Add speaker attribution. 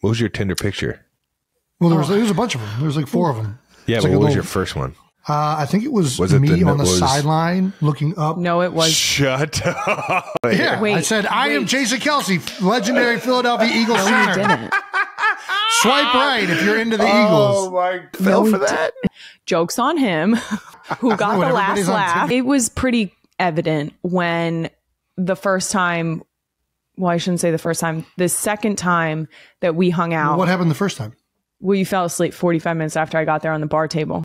Speaker 1: What was your Tinder picture?
Speaker 2: Well, there was a bunch of them. There was like 4 of them.
Speaker 1: Yeah, but what was your first one?
Speaker 2: I think it was me on the sideline looking up.
Speaker 3: No, it was.
Speaker 1: Shut up.
Speaker 2: Yeah, wait, I said, I am Jason Kelce, legendary Philadelphia Eagles center.
Speaker 3: You didn't.
Speaker 2: Swipe right if you're into the Eagles.
Speaker 1: Oh, my God. Fell for that?
Speaker 3: Joke's on him who got the last laugh. It was pretty evident when the first time, well, I shouldn't say the first time, the second time that we hung out.
Speaker 2: What happened the first time?
Speaker 3: Well, you fell asleep 45 minutes after I got there on the bar table.